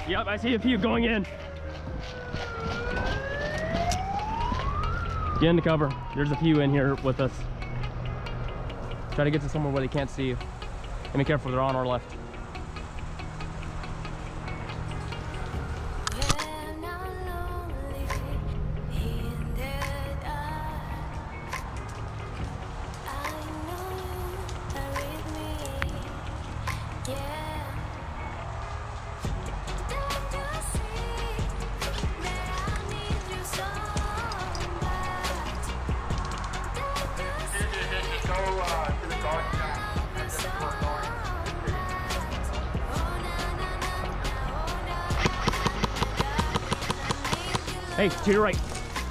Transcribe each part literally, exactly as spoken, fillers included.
Yep, I see a few going in. Get into cover. There's a few in here with us. Try to get to somewhere where they can't see you. And be careful, they're on our left. Hey, to your right.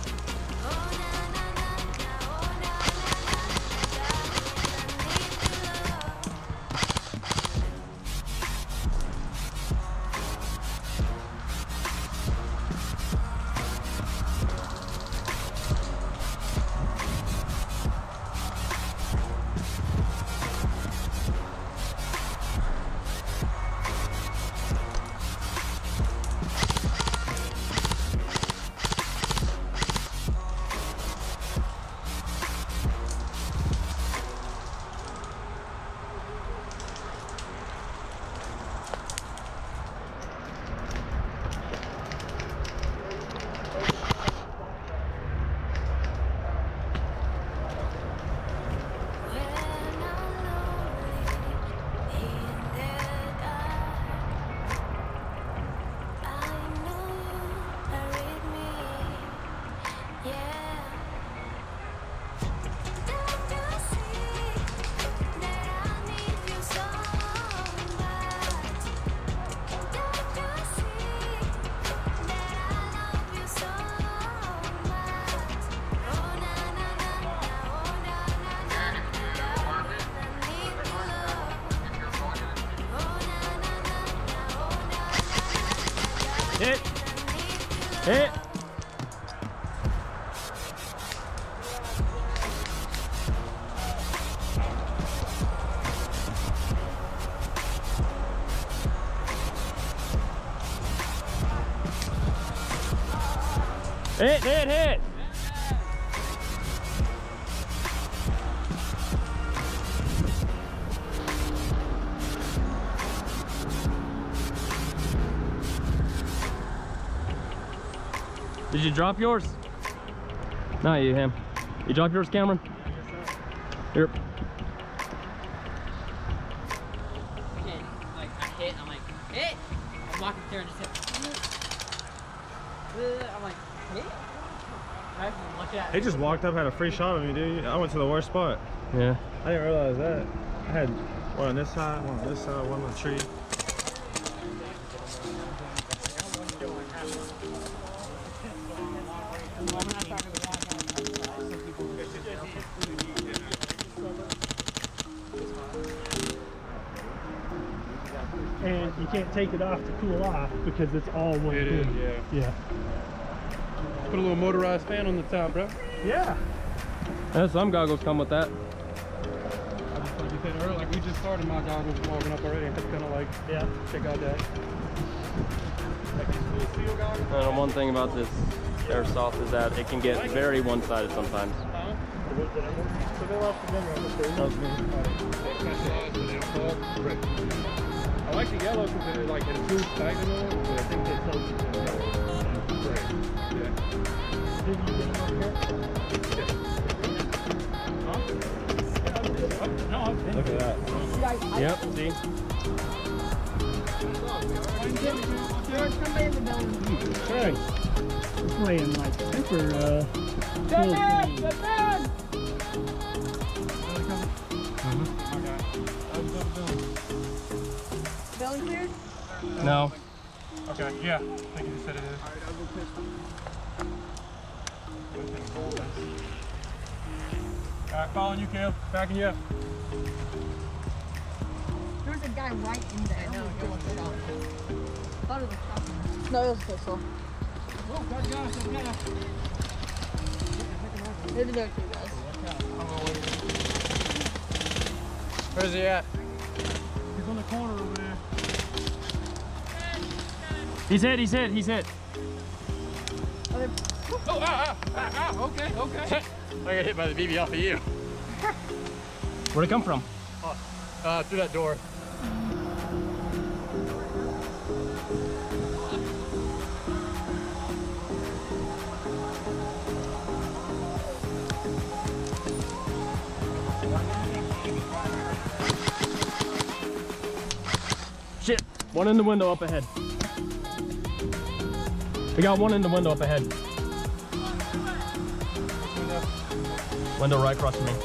Hit. Hit. Hit, hit, hit. Did you drop yours? Not you, him. You drop yours, Cameron? Here. Okay, like I hit, I'm like, hit! I'm walking through and just hit. I'm like, hit? I look at He just walked up, had a free shot of me, dude. I went to the worst spot. Yeah. I didn't realize that. I had one on this side, one on this side, one on the tree. And you can't take it off to cool off because it's all one It thing. is, yeah. Yeah. Put a little motorized fan on the top, bro. Yeah. Yeah, some goggles come with that. I just like you said earlier, like we just started my goggles warming up already. It's kind of like, Yeah. check out that. Like these little steel goggles. And one thing about this airsoft is that it can get very one-sided sometimes. Huh? So they lost the memory on the third. That was me. I like the yellow because it like improves tighting on it, but I think they sell it in yellow. Right. Yeah. Did you get them up here? Huh? No, I've been. Look at that. Yep, see? Right. We're playing like super uh cool games. Belly cleared? No. Okay, yeah. I think you just said it is. Alright, following you, Caleb. Backing you up. There was a guy right in there. I know, it was a shot. Thought it was a shotgun. No, it was a pistol. Oh, got guys, got guys. Maybe there are two guys. Where's he at? He's on the corner over there. He's hit, he's hit, he's hit. Oh, ah, ah, ah, okay, okay. I got hit by the B B off of you. Where'd it come from? Uh, through that door. Shit, one in the window up ahead. We got one in the window up ahead. Window right across from me.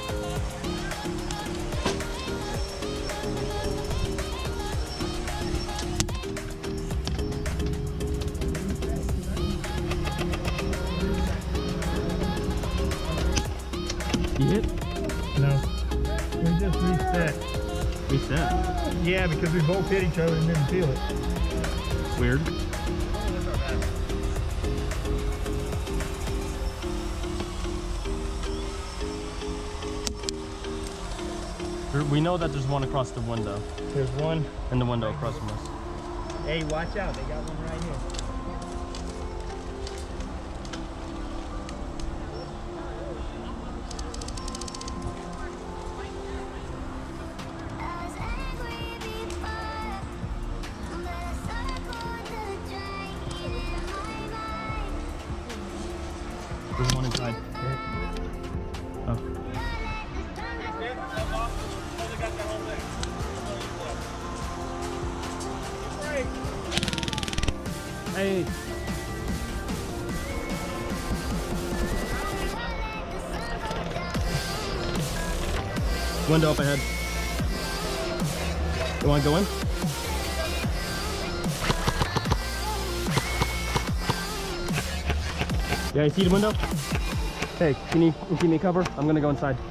You hit? No. We just reset. Reset. Yeah, because we both hit each other and didn't feel it. Weird. There- We know that there's one across the window. There's one. In the window across from us. Hey, watch out. They got one right here. There's one inside. Oh. Hey. Window up ahead. You want to go in? Yeah, you see the window? Hey, can you give me cover? I'm gonna go inside.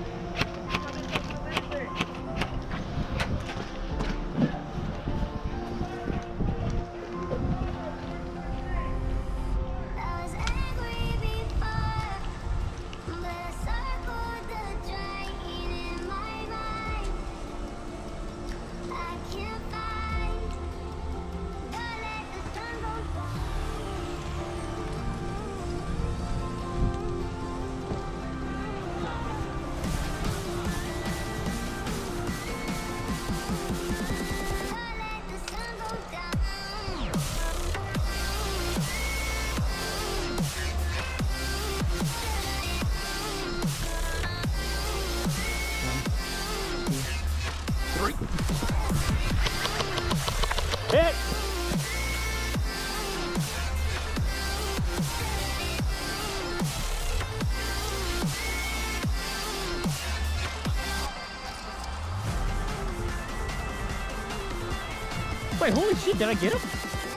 Hit! Wait, holy shit, did I get him?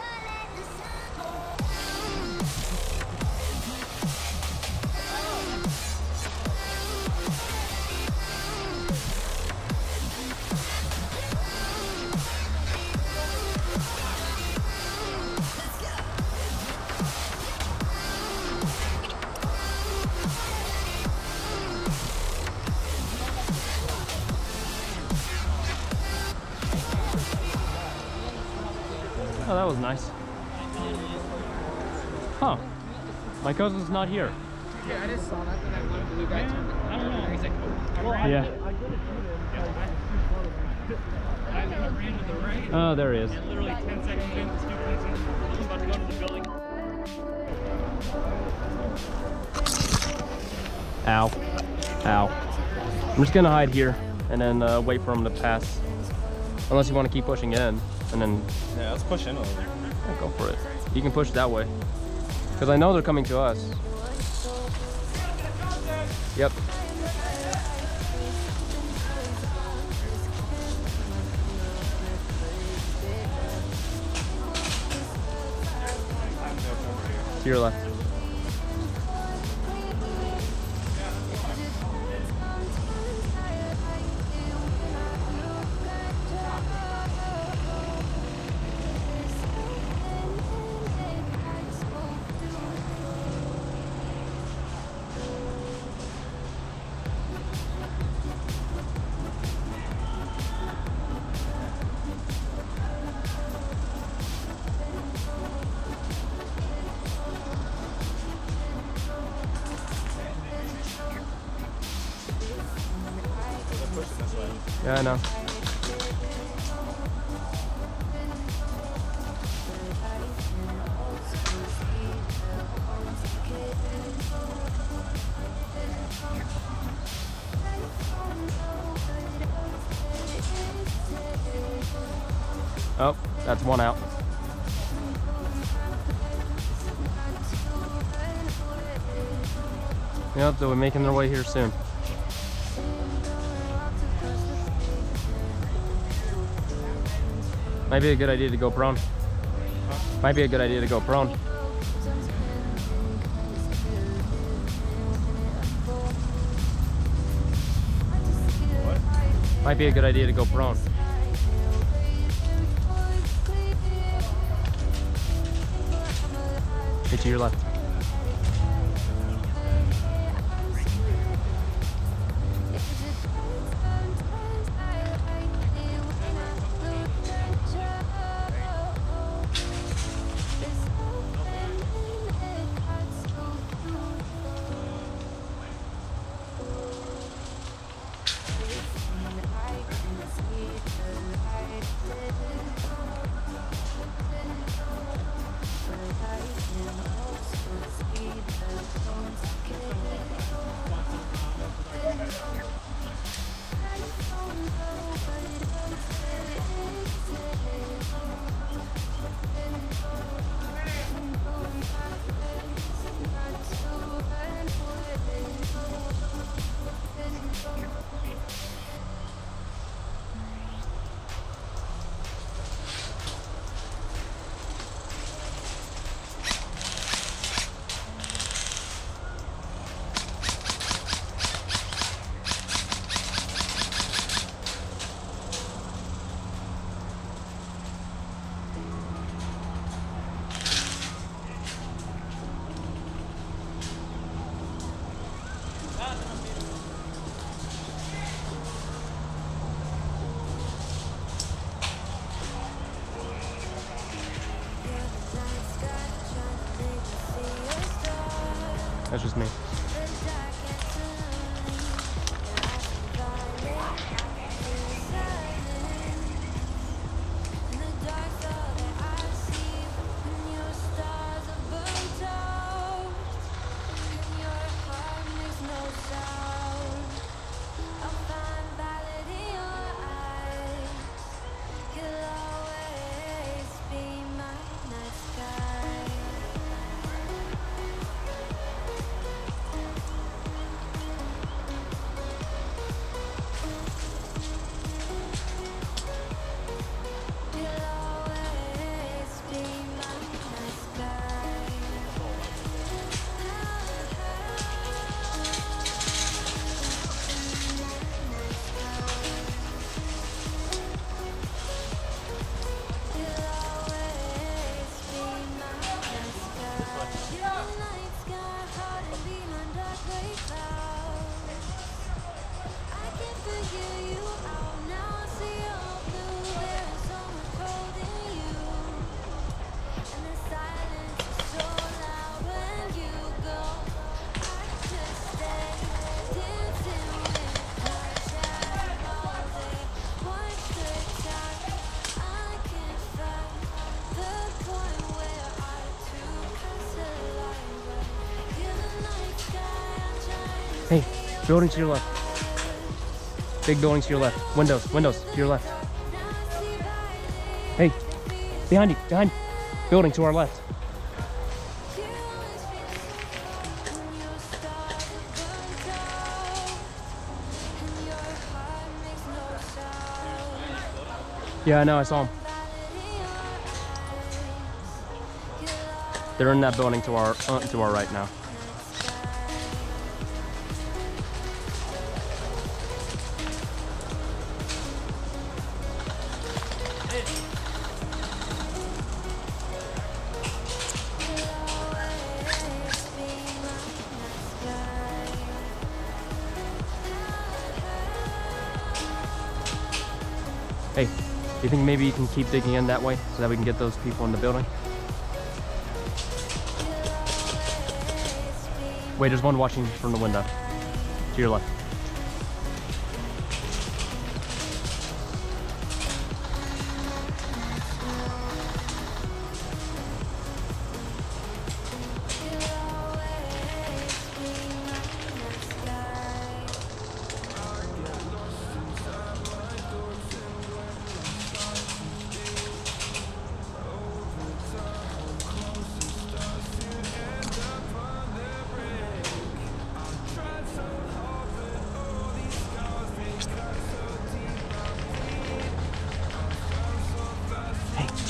Oh, that was nice. Huh. My cousin's not here. Yeah, I just saw that. And I wanted the blue guy turned it. I don't know. He's like, oh, I'm Yeah. I ran to the right. Oh, there he is. And literally ten seconds in, the stupid is about to go to the building. Ow. Ow. I'm just gonna hide here and then uh, wait for him to pass. Unless you want to keep pushing in and then... Yeah, let's push in a little bit. Yeah, go for it. You can push that way. Because I know they're coming to us. Yep. To your left. Yeah, I know. Oh, that's one out. Yep, they'll be making their way here soon. Might be a good idea to go prone. Might be a good idea to go prone. What? Might be a good idea to go prone. Hey, to your left. That's just me. Hey, building to your left. Big building to your left. Windows, windows to your left. Hey, behind you, behind you. Building to our left. Yeah, I know, I saw them. They're in that building to our uh, to our right now. Hey, do you think maybe you can keep digging in that way so that we can get those people in the building? Wait, there's one watching from the window. To your left.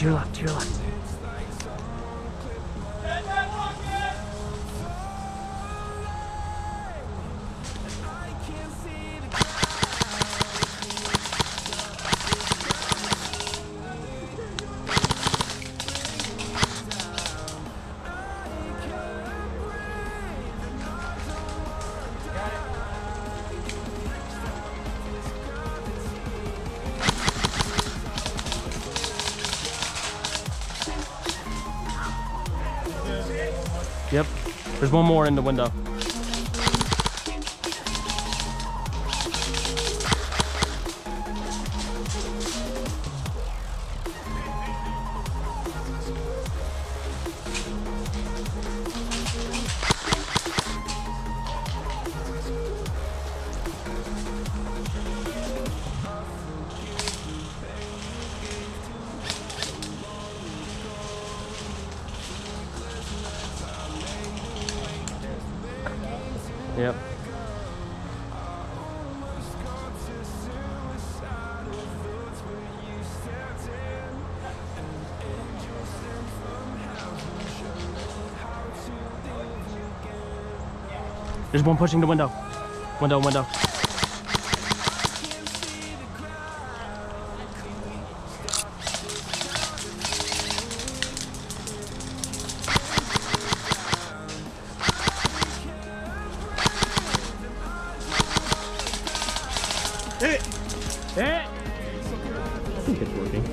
to your left, to your left. Yep, there's one more in the window. Yep. There's one pushing the window. Window, window. Hey! Hey! I think it's working.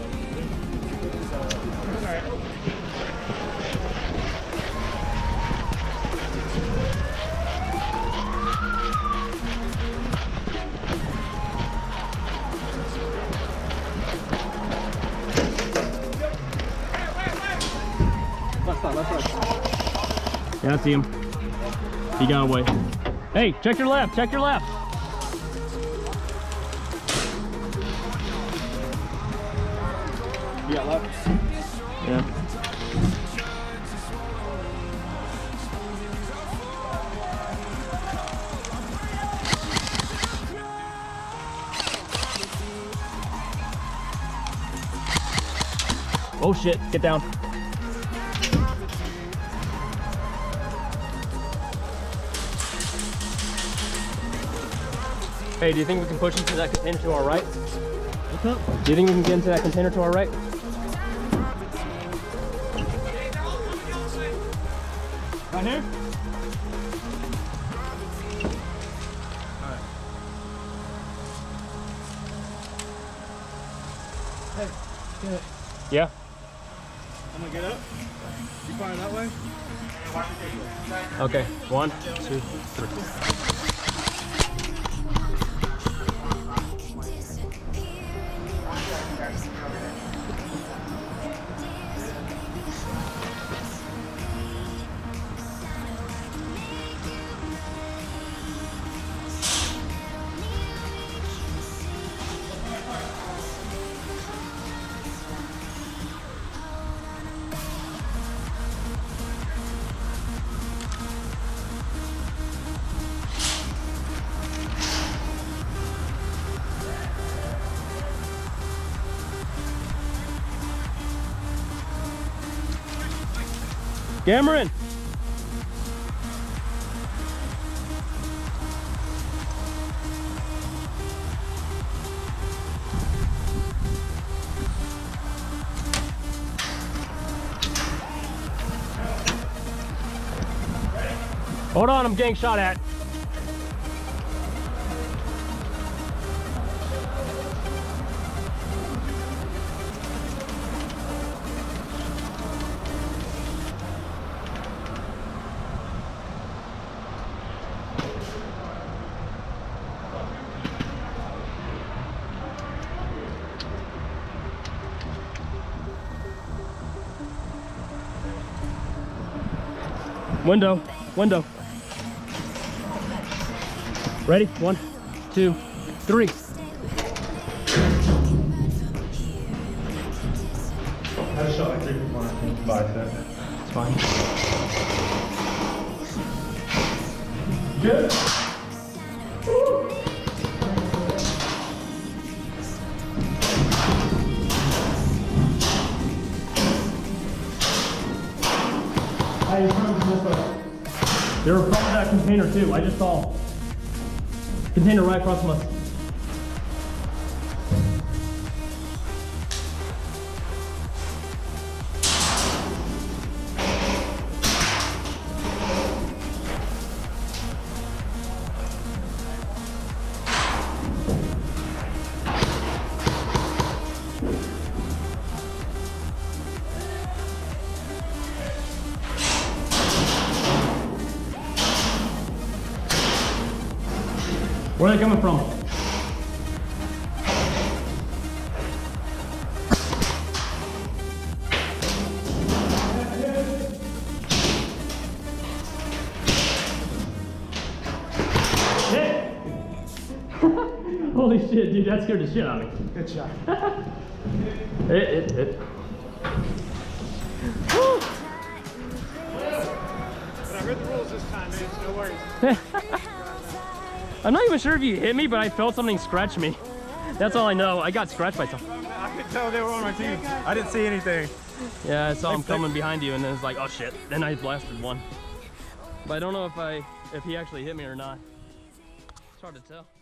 Left side, left side. Yeah, I see him. He got away. Hey, check your left, check your left. You got left? Yeah. Oh shit, get down. Hey, do you think we can push into that container to our right? What's up? Do you think we can get into that container to our right? Right here? Hey, get it. Yeah. I'm gonna get up. You fire that way? Okay, one, two, three. Cameron! Hold on, I'm getting shot at. Window, window. Ready? One, two, three. I shot like three people on the bicep. It's fine. Good. They were from that container too. I just saw container right across from us. Where are they coming from? Hey! Holy shit, dude, that scared the shit out of me. Good shot. it, it, it. But I heard the rules this time, man. So no worries. I'm not even sure if you hit me, but I felt something scratch me. That's all I know. I got scratched by something. I could tell they were on my team. I didn't see anything. Yeah, I saw him coming behind you, and then it's like, oh shit. Then I blasted one. But I don't know if I, if he actually hit me or not. It's hard to tell.